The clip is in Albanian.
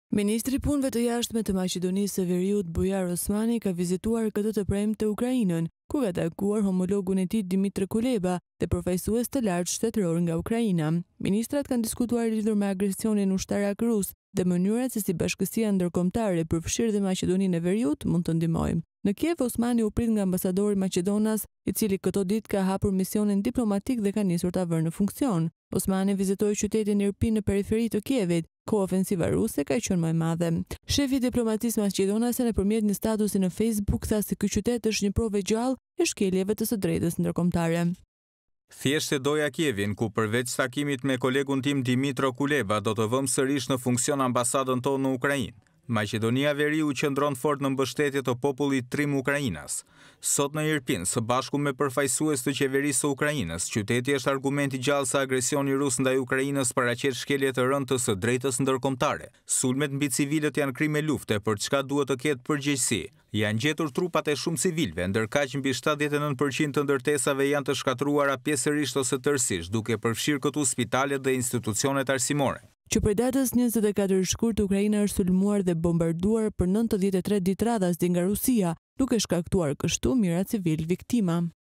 Ministri i Punëve të Jashtme të Maqedonisë së Veriut Bujar Osmani ka vizituar këtë të premte Ukrainën, ku ka takuar homologun e tij Dimitër Kuleba dhe përfaqësues të lartë shtetëror nga Ukraina. Ministrat kanë diskutuar lidhur me agresionin ushtarak rus dhe mënyrat se si bashkësia ndërkombëtare përfshirë dhe Maqedoninë e Veriut mund të ndihmojë. Në Kiev, Osmani u prit nga ambasadori maqedonas, i cili këto ditë ka hapur misionin diplomatik dhe ka nisur ta vërë në funksion. Osmani vizitoi qytetin Irpin në periferi të Kievit, ku ofensiva ruse ka qenë më e madhe. Shefi i diplomacisë maqedonase nëpërmjet një statusi në Facebook tha se ky qytet është një provë gjallë e shkeljeve të së drejtës ndërkombëtare. Thjesht e doja Kievin, ku përveç takimit me kolegun tim Dimitro Kuleba do të vëmë sërish në funksion ambasadën tonë në Ukrainë. Maqedonia e Veriut qëndron fort në mbështetje të popullit trim Ukrainas. Sot në Irpin, së bashku me përfaqësues të qeverisë së Ukrainës, qyteti është argument i gjallë se agresioni rus ndaj Ukrainës paraqet shkelje të rënd të së drejtës ndërkombëtare. Sulmet mbi civilët janë krime lufte, për çka duhet të ketë përgjegjësi. Janë gjetur trupat e shumë civilëve, ndërkaq mbi 79% të ndërtesave janë të shkatruara pjesërisht ose tërësisht, duke përfshirë këtu spitalet dhe institucionet arsimore. Që prej datës 24 shkurt, Ukraina është sulmuar dhe bombarduar për 93 ditë radhas nga Rusia, duke shkaktuar kështu mijëra civil viktima.